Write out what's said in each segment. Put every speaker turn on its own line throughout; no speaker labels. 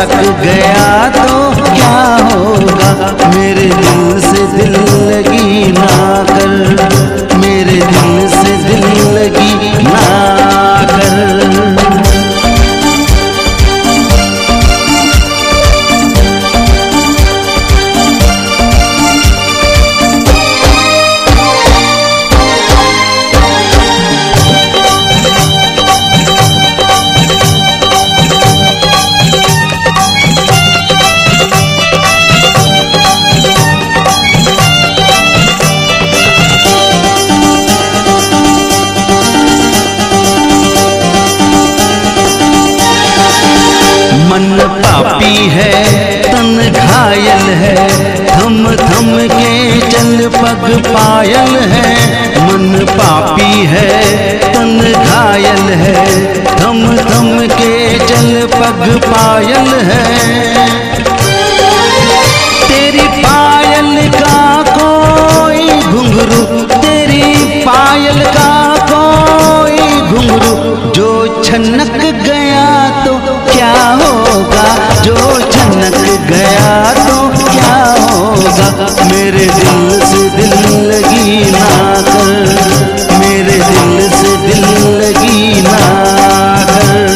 सनक गया तो क्या होगा। मेरे दिल से दिल लगी ना कर, मेरे दिल से दिल लगी ना कर। मन पापी है तन घायल है, थम थम के चल पग पायल है। मन पापी है तन घायल है, थम थम के चल पग पायल है। तेरी पायल का कोई घुंघरू, तेरी पायल का कोई घुंघरू जो छनक गया तो क्या होगा, जो छनक गया तो क्या होगा। मेरे दिल से दिल लगी ना कर, मेरे दिल से दिल लगी ना कर।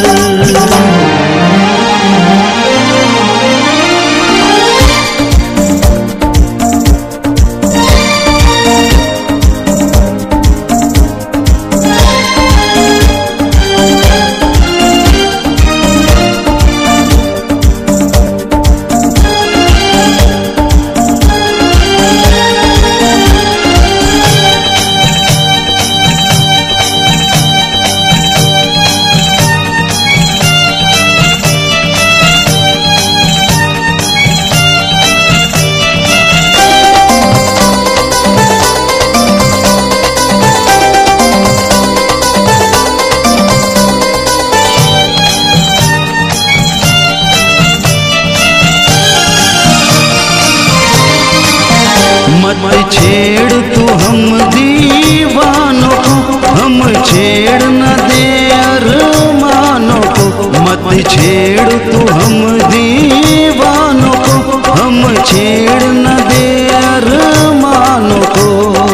मत छेड़ तू हम दीवानों को, हम छेड़ न दे अरमानों को। मत छेड़ तू हम दीवानों को, हम छेड़ न दे अरमानों को।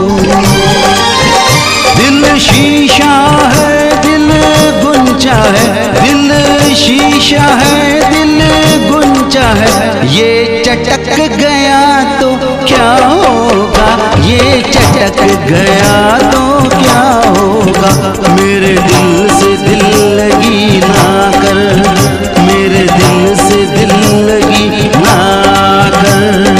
दिल शीशा है दिल गुंचा है, दिल शीशा है दिल गुंचा है। ये चटक गया तो क्या होगा, ये चटक गया तो क्या होगा। मेरे दिल से दिल लगी ना कर, मेरे दिल से दिल लगी ना कर।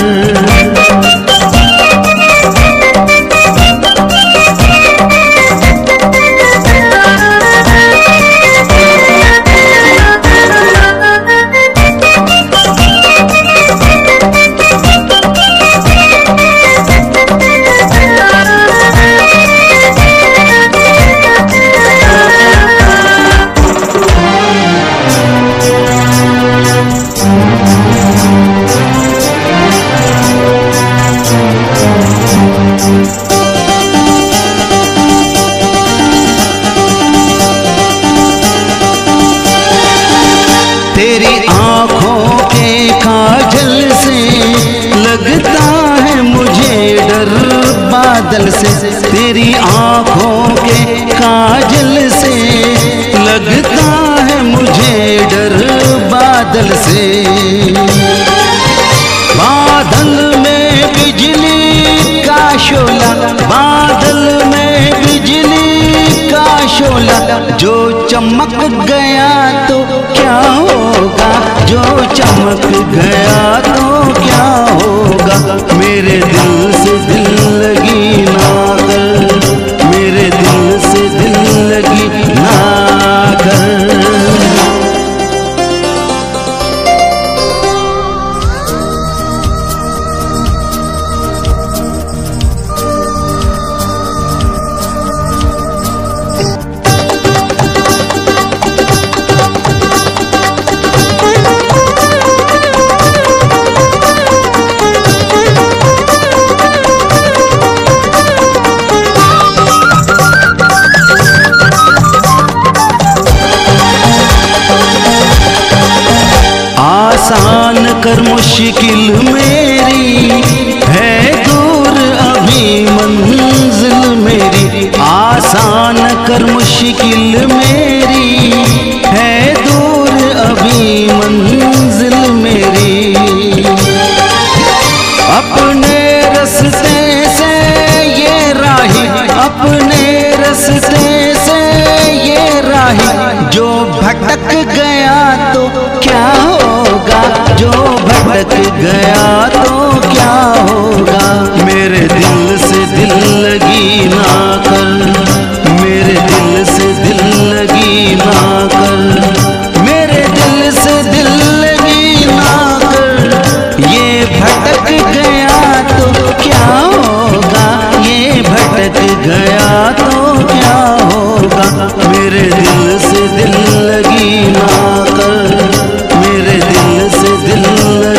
तेरी आँखों के काजल से लगता है मुझे डर बादल से। तेरी आँखों के काजल से लगता है मुझे डर बादल से। बादल में बिजली का शोला, बादल में बिजली का शोला जो चमक गया तो क्या होगा, जो चमक गया तो क्या होगा। मेरे दिल से दिल लगी ना कर, मेरे दिल से दिल लगी ना कर। कर मुश्किल मेरी, है दूर अभी मंजिल मेरी। आसान कर मुश्किल मेरी, है दूर अभी मंजिल मेरी। अपने रास्ते से ये राही, अपने रास्ते से ये राही, जो भटक गया तो क्या होगा, जो भटक गया तो क्या होगा। मेरे दिल से दिल लगी ना कर, मेरे दिल से दिल लगी ना कर, मेरे दिल से दिल लगी ना कर। ये भटक गया तो क्या होगा, ये भटक गया तो क्या होगा। मेरे दिल से दिल लगी ना कर, मेरे दिल से दिल